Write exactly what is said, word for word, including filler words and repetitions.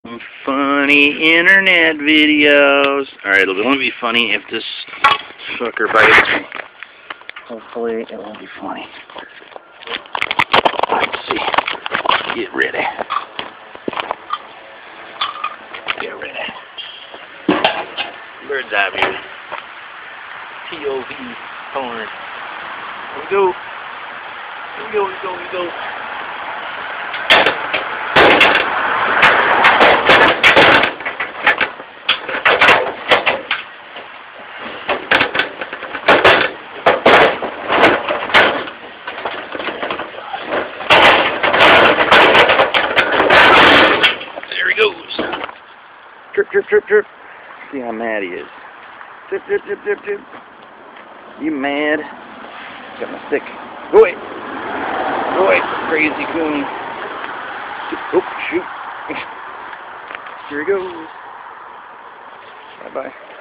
Some funny internet videos. Alright, it'll only be funny if this sucker bites me. Hopefully it won't be funny. Let's see. Get ready. Get ready. Bird's eye view. P O V porn. Here we go. Here we go, here we go, here we go. There he goes. Trip, trip, trip, trip. See how mad he is. Trip, trip, trip, trip, trip. You mad? Got my stick. Go away. Go away, crazy coon. Oh, shoot. Here he goes. Bye-bye.